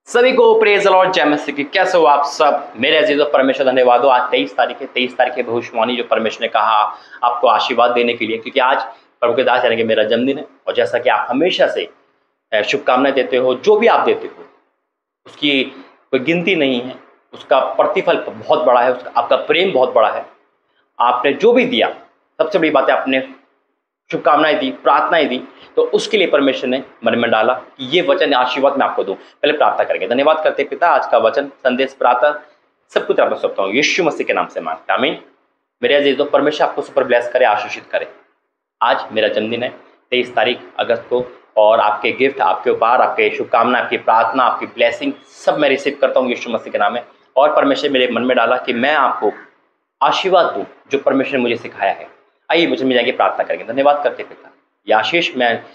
सभी को praise the Lord, जय मसीह की। कैसे हो आप सब मेरे अजीजों? परमेश्वर धन्यवाद हो। आज 23 तारीख है भविष्यवाणी जो परमेश्वर ने कहा आपको आशीर्वाद देने के लिए, क्योंकि आज प्रभु के दास यानी कि मेरा जन्मदिन है। और जैसा कि आप हमेशा से शुभकामनाएं देते हो, जो भी आप देते हो उसकी कोई गिनती नहीं है, उसका प्रतिफल बहुत बड़ा है, उसका आपका प्रेम बहुत बड़ा है। आपने जो भी दिया, सबसे बड़ी बात है आपने शुभकामनाएं दी, प्रार्थनाएं दी, तो उसके लिए परमेश्वर ने मन में डाला कि ये वचन आशीर्वाद मैं आपको दूं। पहले प्रार्थना करेंगे। धन्यवाद करते पिता, आज का वचन संदेश प्रार्थना सब कुछ आपको सौंपता हूँ, यीशु मसीह के नाम से मांगता हूं, आमीन। मेरे अजीजों, परमेश्वर आपको सुपर ब्लेस करे, आशीषित करे। आज मेरा जन्मदिन है 23 तारीख अगस्त को, और आपके गिफ्ट, आपके उपहार, आपके शुभकामना, आपकी प्रार्थना, आपकी ब्लेसिंग सब मैं रिसीव करता हूँ यीशु मसीह के नाम में। और परमेश्वर मेरे मन में डाला कि मैं आपको आशीर्वाद दूं जो परमेश्वर ने मुझे सिखाया है। आइए मुझे मिल जाएगी, प्रार्थना करेंगे। धन्यवाद करते पिता, ये आशीष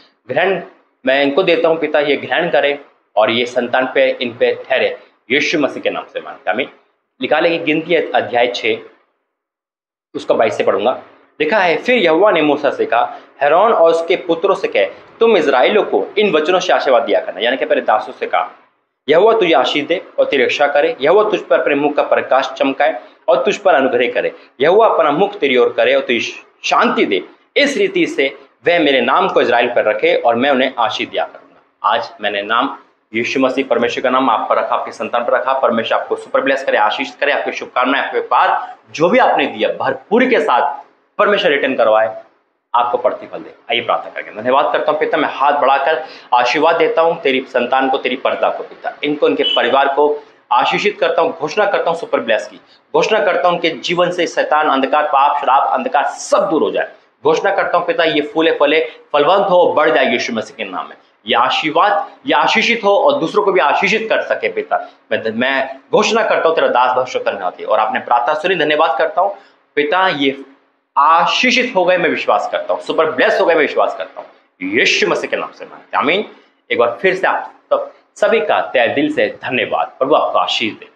मैं इनको देता हूँ पिता, ये ग्रहण करें और ये संतान पे इन पे ठहरे, यीशु मसीह के नाम से मांगता हूं, आमीन। लिखा है कि गिनती अध्याय 6 उसका 22 से पढ़ूंगा। लिखा है, फिर यहोवा ने मूसा से कहा, हेरोन और उसके पुत्रों से कह, तुम इजराइलों को इन वचनों से आशीर्वाद दिया करना। यानी कि पहले दासों से कहा, यहोवा तुझे आशीष दे और तेरी रक्षा करे, यहोवा तुझ पर अपने मुख का प्रकाश चमकाए और तुझ पर अनुग्रह करे, यहोवा अपना मुख तेरी ओर करे और तुझे शांति दे। इस रीति से वह मेरे नाम को इजराइल पर रखे और मैं उन्हें आशीष दिया करूंगा। आज मैंने नाम यीशु मसीह, परमेश्वर का नाम आप पर रखा, आपकी संतान पर रखा। परमेश्वर आपको सुपर ब्लेस करे, आशीष करे, आपकी शुभकामनाएं, आपके पार जो भी आपने दिया भरपूरी के साथ परमेश्वर रिटर्न करवाए, आपको प्रतिफल दे। आइए प्रार्थना करेंगे। धन्यवाद करता हूँ पिता, मैं हाथ बढ़ाकर आशीर्वाद देता हूँ तेरी संतान को, तेरी पर्दा को पिता, इनको, इनके परिवार को आशीषित करता हूँ। घोषणा करता हूँ सुपर ब्लेस की, घोषणा करता हूँ उनके जीवन से शैतान, अंधकार, पाप, शराब, अंधकार सब दूर हो जाए। घोषणा करता हूँ पिता, ये फूले फले फलवंत हो, बढ़ जाए यीशु मसीह के नाम में। ये आशीर्वाद, ये आशीषित हो और दूसरों को भी आशीषित कर सके पिता। मैं घोषणा करता हूँ तेरा दास भविष्य धन्यवाद। और आपने प्रार्थना सुनी, धन्यवाद करता हूँ पिता। ये आशीषित हो गए, मैं विश्वास करता हूँ, सुपर ब्लेस हो गए, मैं विश्वास करता हूँ, यीशु मसीह के नाम से मांगते हैं, आमीन। एक बार फिर से आप सभी का तहे दिल से धन्यवाद। प्रभु आपको आशीष दे।